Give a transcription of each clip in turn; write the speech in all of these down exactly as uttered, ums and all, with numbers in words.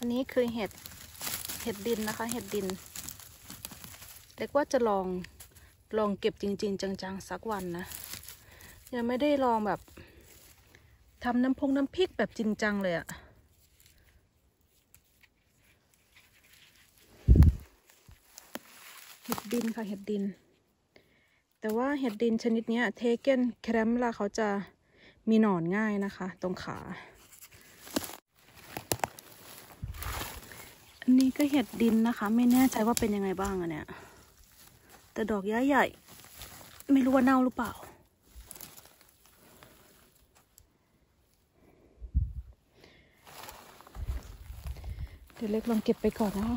อันนี้คือเห็ดเห็ดดินนะคะเห็ดดินเล็กว่าจะลองลองเก็บจริงๆจังๆสักวันนะยังไม่ได้ลองแบบทำน้ำพงน้ำพริกแบบจริงจังเลยอะเห็ดดินค่ะเห็ดดินแต่ว่าเห็ดดินชนิดนี้เทเกนแครมล่ะเขาจะมีหนอนง่ายนะคะตรงขาอันนี้ก็เห็ดดินนะคะไม่แน่ใจว่าเป็นยังไงบ้างอะเนี่ยแต่ดอกย้ายใหญ่ไม่รู้ว่าเน่าหรือเปล่าเดี๋ยวเล็กลองเก็บไปก่อนนะคะ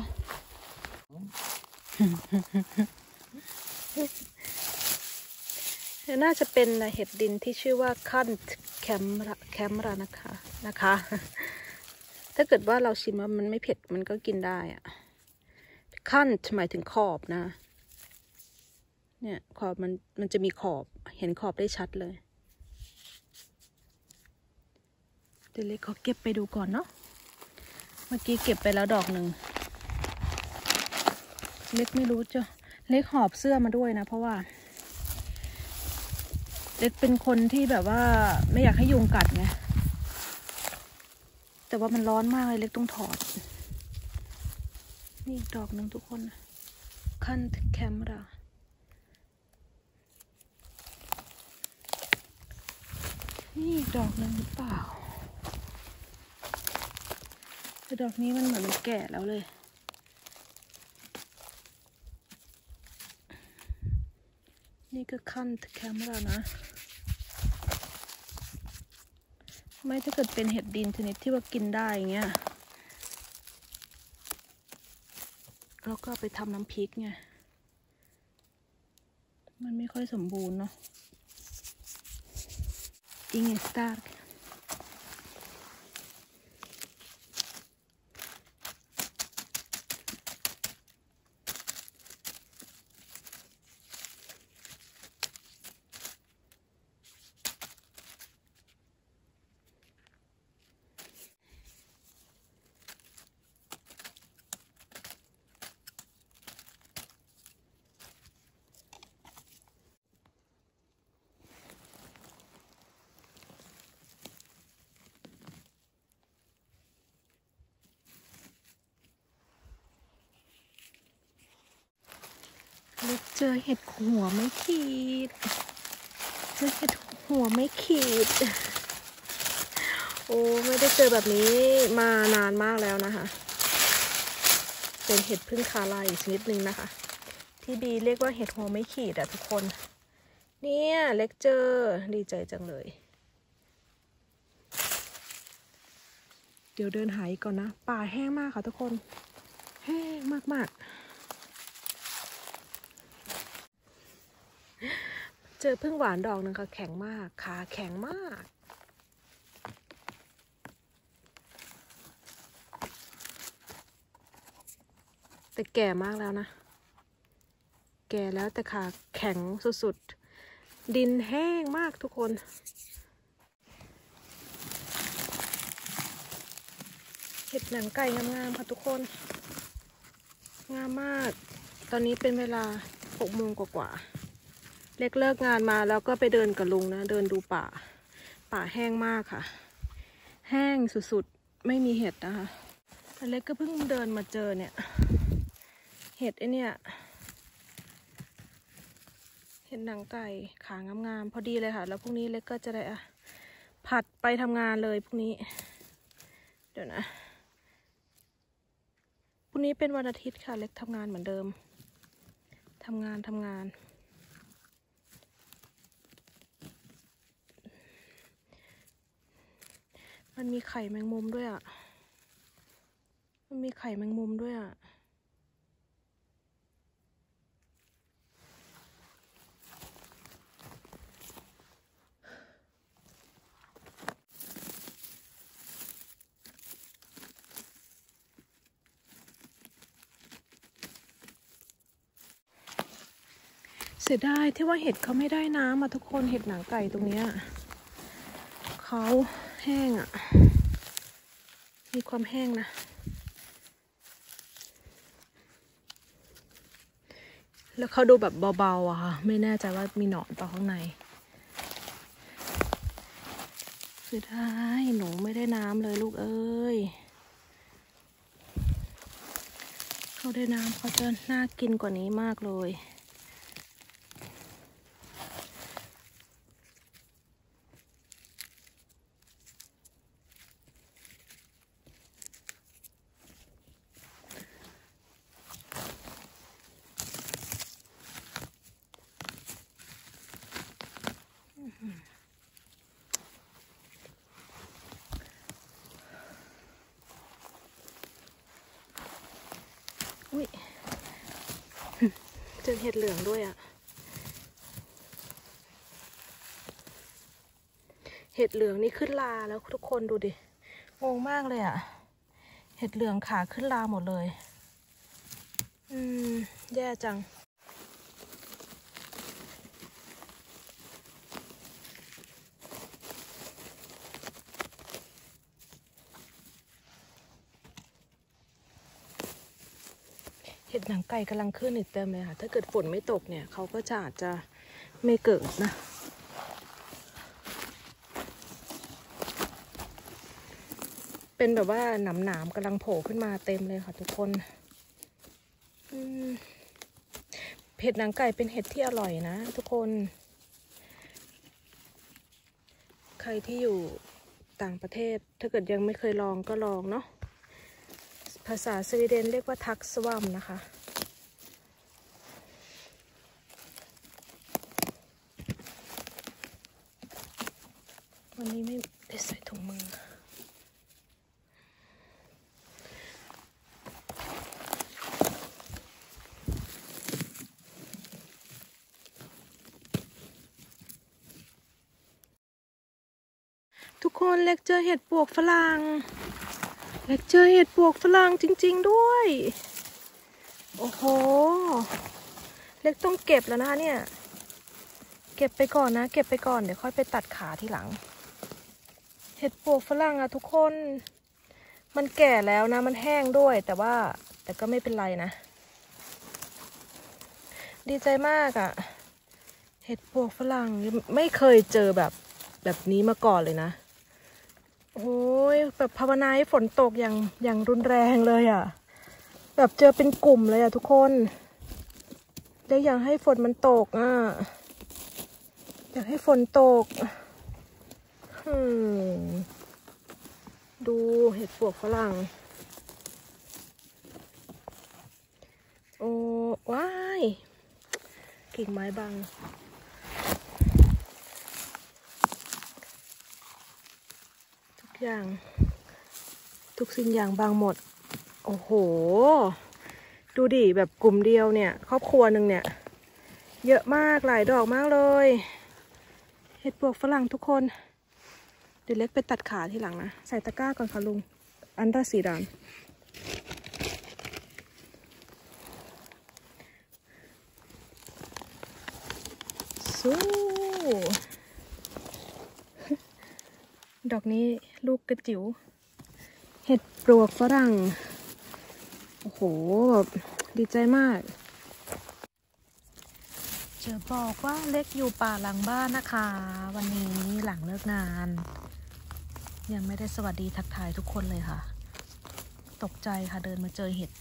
น่าจะเป็นเห็ดดินที่ชื่อว่าคันแคมระแคมระนะคะนะคะถ้าเกิดว่าเราชิมว่ามันไม่เผ็ดมันก็กินได้อะคันหมายถึงขอบนะเนี่ยขอบมันมันจะมีขอบเห็นขอบได้ชัดเลยเดี๋ยวเล็กขอเก็บไปดูก่อนเนาะเมื่อกี้เก็บไปแล้วดอกหนึ่งเล็กไม่รู้จะเล็กหอบเสื้อมาด้วยนะเพราะว่าเล็กเป็นคนที่แบบว่าไม่อยากให้ยุงกัดไงแต่ว่ามันร้อนมากเลยเล็กต้องถอดนี่ดอกหนึ่งทุกคนคันแคมรานี่ดอกหนึ่งหรือเปล่าแต่ดอกนี้มันเหมือนมันแก่แล้วเลยนี่ก็คันแคมรานะไม่ถ้าเกิดเป็นเห็ดดินชนิดที่ว่ากินได้อย่างเงี้ยเราก็ไปทำน้ำพริกไงมันไม่ค่อยสมบูรณ์เนาะอิงเอสตาร์เจอเห็ดหัวไม่ขีดเจอเห็ดหัวไม่ขีดโอ้ไม่ได้เจอแบบนี้มานานมากแล้วนะคะเป็นเห็ดพึ่งคาไลชนิดหนึ่งนะคะที่บีเรียกว่าเห็ดหัวไม่ขีดอะทุกคนเนี่ยเล็กเจอดีใจจังเลยเดี๋ยวเดินหาอีกก่อนนะป่าแห้งมากค่ะทุกคนแห้งมากๆเจอพึ่งหวานดอกนึงค่ะแข็งมากขาแข็งมากแต่แก่มากแล้วนะแก่แล้วแต่ขาแข็งสุดๆดินแห้งมากทุกคนเห็ดหนังไก่งามๆค่ะทุกคนงามมากตอนนี้เป็นเวลาหกโมงกว่าเล็กเลิกงานมาแล้วก็ไปเดินกับลุงนะเดินดูป่าป่าแห้งมากค่ะแห้งสุดๆไม่มีเห็ดนะคะเล็กก็เพิ่งเดินมาเจอเนี่ยเห็ดไอเนี่ยเห็ดหนังไก่ขางามๆพอดีเลยค่ะแล้วพรุ่งนี้เล็กก็จะได้อะผัดไปทำงานเลยพรุ่งนี้เดี๋ยวนะพรุ่งนี้เป็นวันอาทิตย์ค่ะเล็กทำงานเหมือนเดิมทำงานทำงานมันมีไข่แมงมุมด้วยอ่ะมันมีไข่แมงมุมด้วยอ่ะเสียดายที่ว่าเห็ดเขาไม่ได้น้ำมาทุกคนเห็ดหนังไก่ตรงเนี้ยเขาแห้งอ่ะมีความแห้งนะแล้วเขาดูแบบเบาๆอะค่ะไม่แน่ใจว่ามีหนอนเปล่าข้างในเสียดายหนูไม่ได้น้ำเลยลูกเอ้ยเขาได้น้ำเขาจะน่ากินกว่านี้มากเลยอุ้ยเจอเห็ดเหลืองด้วยอะเห็ดเหลืองนี่ขึ้นลาแล้วทุกคนดูดิงงมากเลยอะเห็ดเหลืองขาขึ้นลาหมดเลยอืมแย่จังเห็ดหนังไก่กำลังขึ้นอีกเต็มเลยค่ะถ้าเกิดฝนไม่ตกเนี่ยเขาก็จะอาจจะไม่เกิดนะเป็นแบบว่าหนามหนามกำลังโผล่ขึ้นมาเต็มเลยค่ะทุกคนเห็ดหนังไก่เป็นเห็ดที่อร่อยนะทุกคนใครที่อยู่ต่างประเทศถ้าเกิดยังไม่เคยลองก็ลองเนาะภาษาสวีเดนเรียกว่าทักสวัมนะคะวันนี้ไม่ได้ใส่ถุงมือทุกคนเล็กเจอเห็ดปวกฝรั่งเล็กเจอเห็ดปวกฝรั่งจริงๆด้วยโอ้โหเล็กต้องเก็บแล้วนะคะเนี่ยเก็บไปก่อนนะเก็บไปก่อนเดี๋ยวค่อยไปตัดขาทีหลังเห็ดปวกฝรั่งอะทุกคนมันแก่แล้วนะมันแห้งด้วยแต่ว่าแต่ก็ไม่เป็นไรนะดีใจมากอะเห็ดปวกฝรั่งไม่เคยเจอแบบแบบนี้มาก่อนเลยนะโอ้ยแบบภาวนาให้ฝนตกอย่างอย่างรุนแรงเลยอะแบบเจอเป็นกลุ่มเลยอะทุกคนได้อยากให้ฝนมันตกอะอยากให้ฝนตกอืมดูเห็ดปวกฝรั่งโอ้ว้ายกิ่งไม้บังทุกอย่างทุกสิ่งอย่างบังหมดโอ้โหดูดิแบบกลุ่มเดียวเนี่ยครอบครัวหนึ่งเนี่ยเยอะมากหลายดอกมากเลยเห็ดปวกฝรั่งทุกคนเดี๋ยวเล็กไปตัดขาทีหลังนะใส่ตะกร้าก่อนค่ะลุงอันดาสีดำสู้ดอกนี้ลูกกระจิ๋วเห็ดปลวกฝรั่งโอ้โหแบบดีใจมากจะบอกว่าเล็กอยู่ป่าหลังบ้านนะคะวันนี้หลังเลิกงานยังไม่ได้สวัสดีทักทายทุกคนเลยค่ะตกใจค่ะเดินมาเจอเห็ด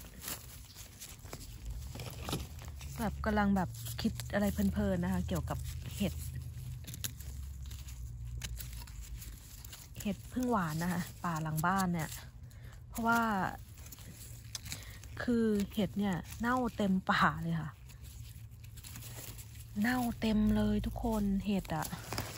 แบบกำลังแบบคิดอะไรเพลินๆนะคะเกี่ยวกับเห็ดเห็ดพึ่งหวานนะคะป่าหลังบ้านเนี่ยเพราะว่าคือเห็ดเนี่ยเน่าเต็มป่าเลยค่ะเน่าเต็มเลยทุกคนเห็ดอะ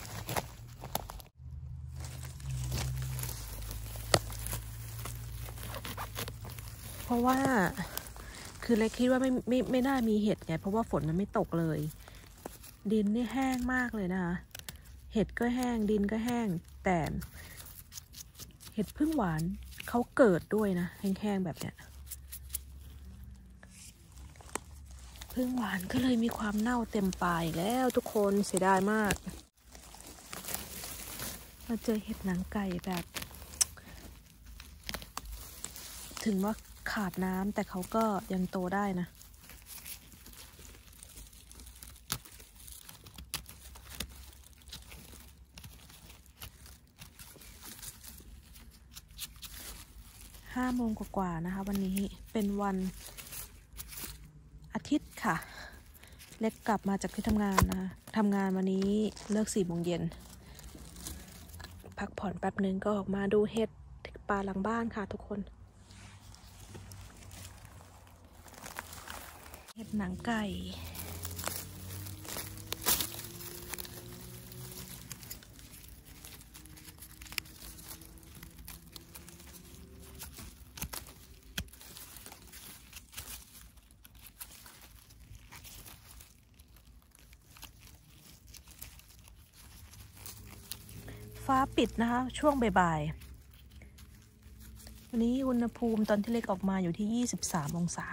เพราะว่าคือเล็กคิดว่าไม่ไม่ไม่น่ามีเห็ดไงเพราะว่าฝนมันไม่ตกเลยดินนี่แห้งมากเลยนะคะเห็ดก็แห้งดินก็แห้งแต่เห็ดพึ่งหวานเขาเกิดด้วยนะแห้งๆแบบเนี้ยพึ่งหวานก็เลยมีความเน่าเต็มป่าอีกแล้วทุกคนเสียดายมากมาเจอเห็ดหนังไก่แบบถึงว่าขาดน้ำแต่เขาก็ยังโตได้นะห้าโมงกว่าๆนะคะวันนี้เป็นวันอาทิตย์ค่ะเล็กกลับมาจากที่ทำงานนะคะทำงานวันนี้เลิกสี่โมงเย็นพักผ่อนแป๊บนึงก็ออกมาดูเห็ดป่าหลังบ้านค่ะทุกคนเห็ดหนังไก่ฟ้าปิดนะคะช่วงบ่ายๆวันนี้อุณหภูมิตอนที่เล็กออกมาอยู่ที่ยี่สิบสามองศา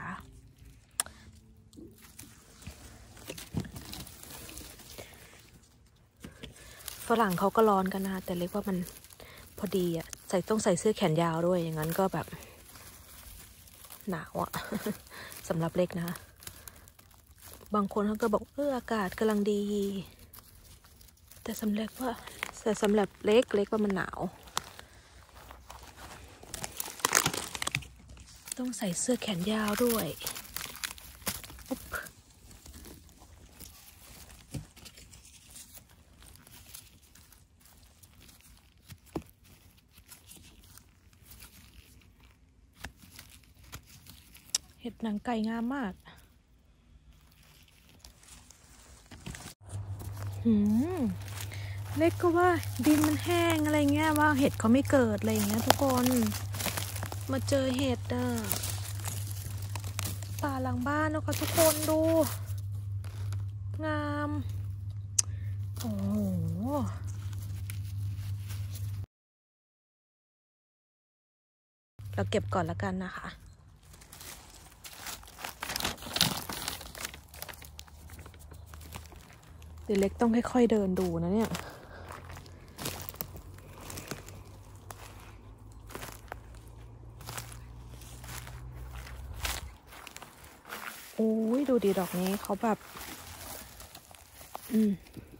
ฝรั่งเขาก็ร้อนกันนะคะแต่เล็กว่ามันพอดีอะใส่ต้องใส่เสื้อแขนยาวด้วยอย่างนั้นก็แบบหนาวอะ สำหรับเล็กนะคะบางคนเขาก็บอกเอออากาศกำลังดีแต่สำหรับว่าแต่สำหรับเล็กเล็กว่ามันหนาวต้องใส่เสื้อแขนยาวด้วยเห็ดหนังไก่งามมากหืมเล็กก็ว่าดินมันแห้งอะไรเงี้ยว่าเห็ดเขาไม่เกิดอะไรเงี้ยทุกคนมาเจอเห็ดอ่ะป่าหลังบ้านแล้วค่ะทุกคนดูงามโอ้โหเราเก็บก่อนแล้วกันนะคะเดี๋ยวเล็กต้องค่อยๆเดินดูนะเนี่ยโอ้ยดูดีดอกนี้เขาแบบอืม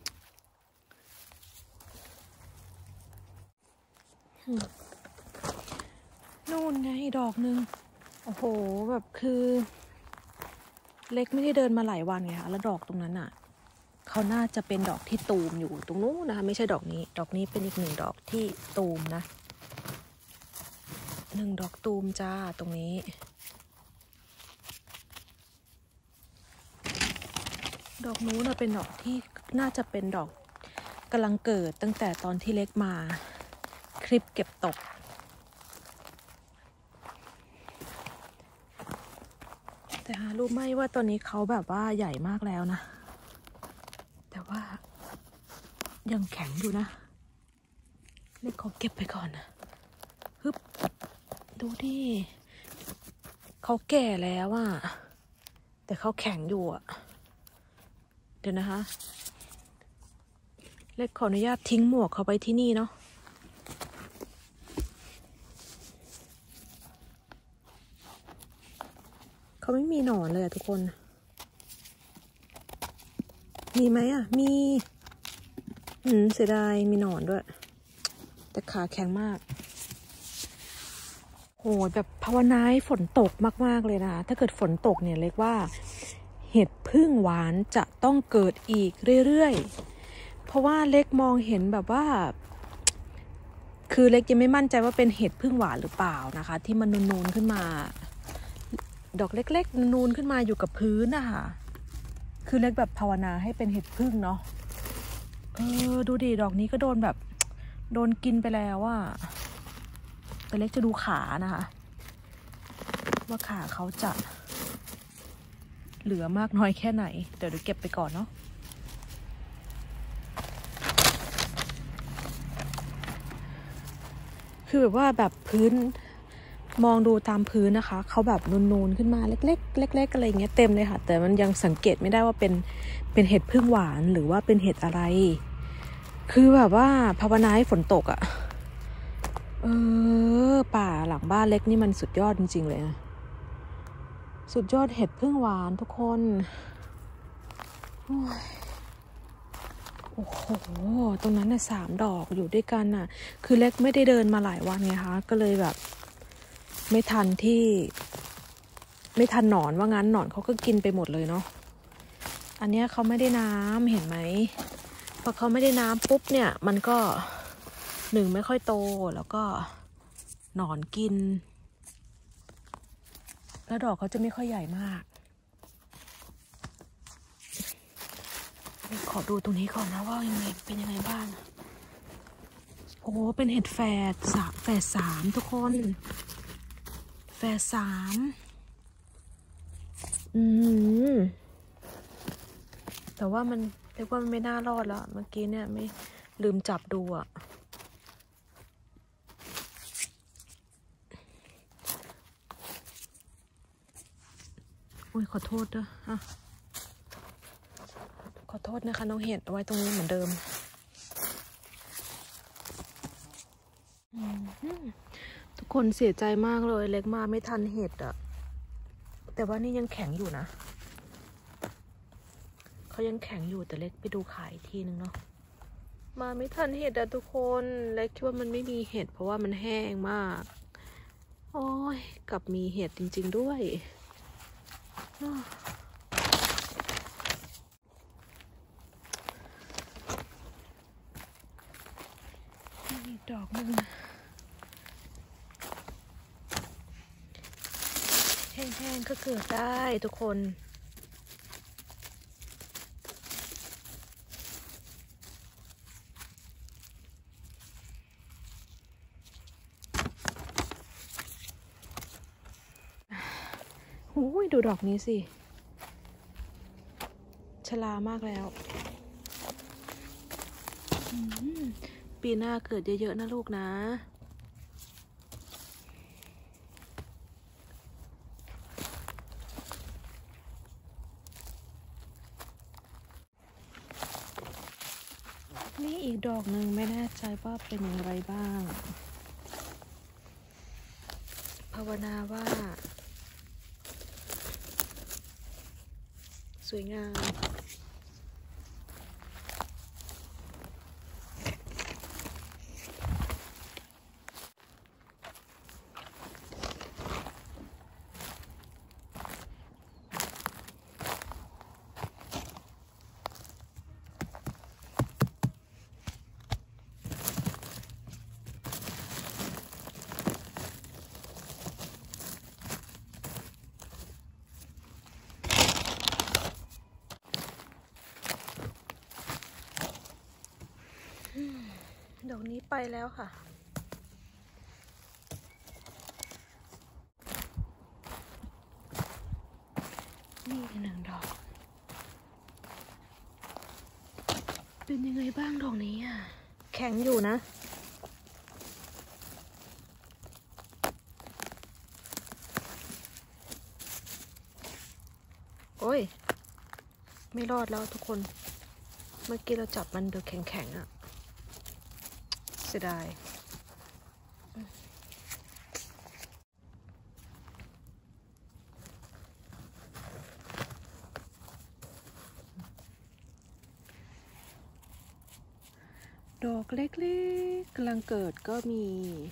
นู่นไงดอกนึงโอ้โหแบบคือเล็กไม่ได้เดินมาหลายวันไงคะแล้วดอกตรงนั้นอ่ะเขาน่าจะเป็นดอกที่ตูมอยู่ตรงนู้นนะคะไม่ใช่ดอกนี้ดอกนี้เป็นอีกหนึ่งดอกที่ตูมนะหนึ่งดอกตูมจ้าตรงนี้ดอกนู้นเป็นดอกที่น่าจะเป็นดอกกำลังเกิดตั้งแต่ตอนที่เล็กมาคลิปเก็บตกแต่หารู้ไหมว่าตอนนี้เขาแบบว่าใหญ่มากแล้วนะแต่ว่ายังแข็งอยู่นะเล็กขอเก็บไปก่อนนะฮึบดูดิเขาแก่แล้วอะแต่เขาแข็งอยู่อะเดี๋ยวนะคะเล็กขออนุญาตทิ้งหมวกเขาไปที่นี่เนาะเขาไม่มีหนอนเลยอะทุกคนมีไหมอะมีอืมเสียดายมีหนอนด้วยแต่ขาแข็งมากโหแบบภาวนาให้ฝนตกมากๆเลยนะถ้าเกิดฝนตกเนี่ยเล็กว่าเห็ดพึ่งหวานจะต้องเกิดอีกเรื่อยๆเพราะว่าเล็กมองเห็นแบบว่าคือเล็กยังไม่มั่นใจว่าเป็นเห็ดพึ่งหวานหรือเปล่านะคะที่มันนูนๆขึ้นมาดอกเล็กๆนูนขึ้นมาอยู่กับพื้นนะคะคือเล็กแบบภาวนาให้เป็นเห็ดพึ่งเนาะเออดูดิดอกนี้ก็โดนแบบโดนกินไปแล้วอ่ะแต่เล็กจะดูขานะคะว่าขาเขาจะเหลือมากน้อยแค่ไหนเดี๋ยวเดี๋ยวเก็บไปก่อนเนาะคือแบบว่าแบบพื้นมองดูตามพื้นนะคะเขาแบบนูนๆขึ้นมาเล็กๆเล็กๆอะไรเงี้ยเต็มเลยค่ะแต่มันยังสังเกตไม่ได้ว่าเป็นเป็นเห็ดพึ่งหวานหรือว่าเป็นเห็ดอะไรคือแบบว่าภาวนาให้ฝนตกอะเออป่าหลังบ้านเล็กนี่มันสุดยอดจริงๆเลยนะสุดยอดเห็ดพึ่งหวานทุกคนโอ้โหตรงนั้นน่ะสามดอกอยู่ด้วยกันน่ะคือเล็กไม่ได้เดินมาหลายวันไงคะก็เลยแบบไม่ทันที่ไม่ทันหนอนว่างั้นหนอนเขาก็กินไปหมดเลยเนาะอันนี้เขาไม่ได้น้ำเห็นไหมพอเขาไม่ได้น้ำปุ๊บเนี่ยมันก็หนึ่งไม่ค่อยโตแล้วก็หนอนกินแล้วดอกเขาจะไม่ค่อยใหญ่มากขอดูตรงนี้ก่อนนะว่ายังไงเป็นยังไงบ้างโอ้เป็นเห็ดแฝดสามแฝดสามทุกคนแฝดสามอืมแต่ว่ามันเรียกว่ามันไม่น่ารอดแล้วเมื่อกี้เนี่ยไม่ลืมจับดูอ่ะอุ้ยขอโทษด้วยอ่ะขอโทษนะคะน้องเห็ดเอาไว้ตรงนี้เหมือนเดิมทุกคนเสียใจมากเลยเล็กมาไม่ทันเห็ดอ่ะแต่ว่านี่ยังแข็งอยู่นะเขายังแข็งอยู่แต่เล็กไปดูขายทีนึงเนาะมาไม่ทันเห็ดอะทุกคนเล็กคิดว่ามันไม่มีเห็ดเพราะว่ามันแห้งมากโอ้ยกลับมีเห็ดจริงๆด้วยอีกดอกหนึ่งแห้งๆก็เกิดได้ทุกคนโอ้ยดูดอกนี้สิชรามากแล้วปีหน้าเกิดเยอะๆนะลูกนะนี่อีกดอกหนึ่งไม่แน่ใจว่าเป็นอย่างไรบ้างภาวนาว่าสวยงามดอกนี้ไปแล้วค่ะนี่หนึ่งดอกเป็นยังไงบ้างดอกนี้อ่ะแข็งอยู่นะโอ้ยไม่รอดแล้วทุกคนเมื่อกี้เราจับมันดูแข็งๆอ่ะเสียดายดอกเล็กๆกำลังเกิดก็มี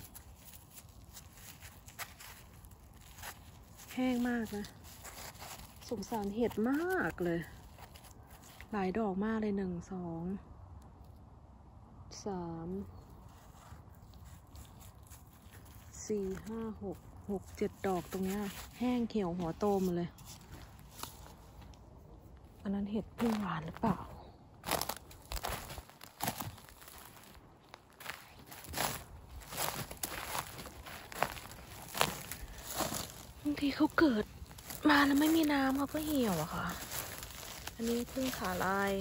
แห้งมากนะสงสารเห็ดมากเลยหลายดอกมากเลยหนึ่งสองสามสี่ห้าหกหกเจ็ดดอกตรงนี้แห้งเขียวหัวโตมาเลยอันนั้นเห็ดพึ่งหวานหรือเปล่าบางทีเขาเกิดมาแล้วไม่มีน้ำเขาก็เหี่ยวอะค่ะอันนี้พึ่งขาลาย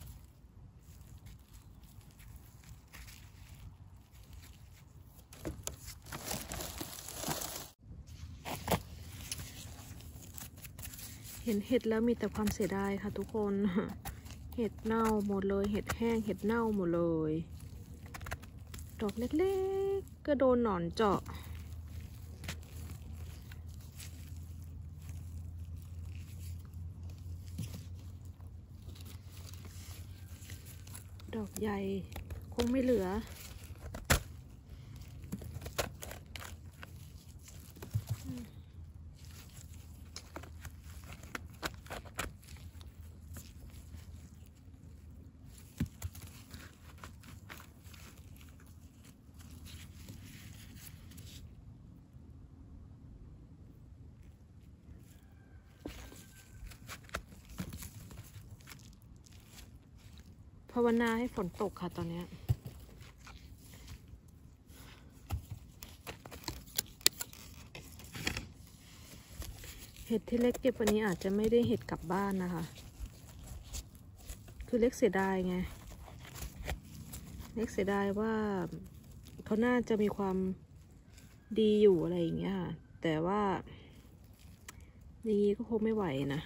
เห็นเห็ดแล้วมีแต่ความเสียดายค่ะทุกคนเห็ดเน่าหมดเลยเห็ดแห้งเห็ดเน่าหมดเลยดอกเล็กๆก็โดนหนอนเจาะดอกใหญ่คงไม่เหลือาวนาให้ฝนตกค่ะตอนนี้เห็ดที่เล็กเก็บวันนี้อาจจะไม่ได้เห็ดกลับบ้านนะคะคือเล็กเสียดายไงเล็กเสียดายว่าเขาน่าจะมีความดีอยู่อะไรอย่างเงี้ยค่ะแต่ว่าอย่างนี้ก็คงไม่ไหวนะ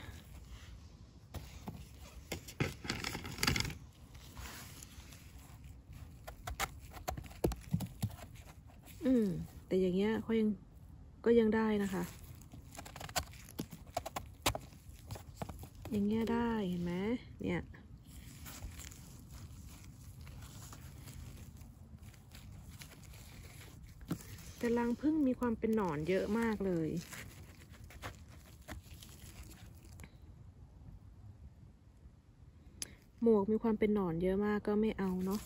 อืมแต่อย่างเงี้ยเขายังก็ยังได้นะคะอย่างเงี้ยได้เห็นไหมเนี่ยแต่รังผึ้งมีความเป็นหนอนเยอะมากเลยหมวกมีความเป็นหนอนเยอะมากก็ไม่เอาเนาะ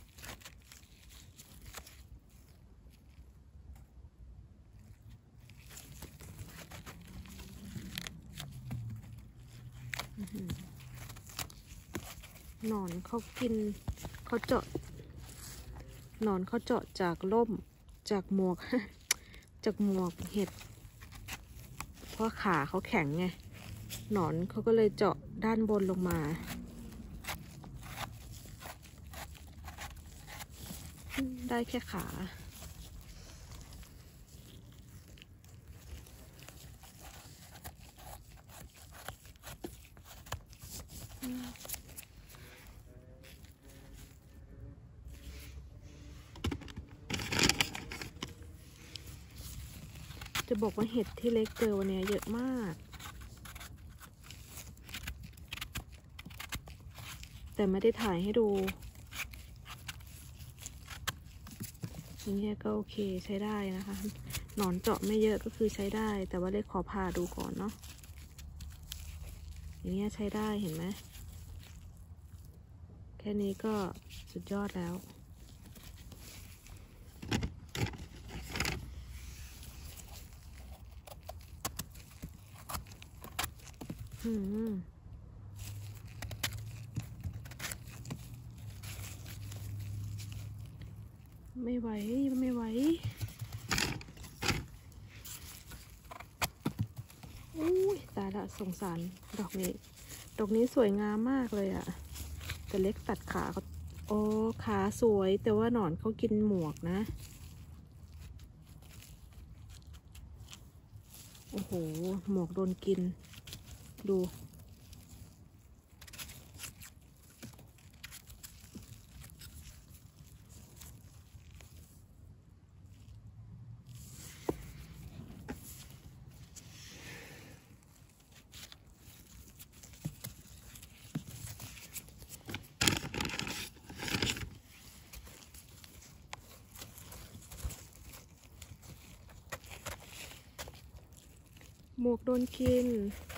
หนอนเขากินเขาเจาะหนอนเขาเจาะจากร่มจากหมวก จากหมวกเห็ดเพราะขาเขาแข็งไงหนอนเขาก็เลยเจาะด้านบนลงมาได้แค่ขาจะบอกว่าเห็ดที่เล็กเจอวันนี้เยอะมากแต่ไม่ได้ถ่ายให้ดูอย่างเงี้ยก็โอเคใช้ได้นะคะหนอนเจาะไม่เยอะก็คือใช้ได้แต่ว่าเล็กขอผ่าดูก่อนเนาะอย่างเงี้ยใช้ได้เห็นไหมแค่นี้ก็สุดยอดแล้วอืมไม่ไหวไม่ไหวอุ้ยตายละสงสารดอกนี้ดอกนี้สวยงามมากเลยอะแต่เล็กตัดขาเขาโอ้ขาสวยแต่ว่าหนอนเขากินหมวกนะโอ้โหหมวกโดนกินดูหมวกโดนกิน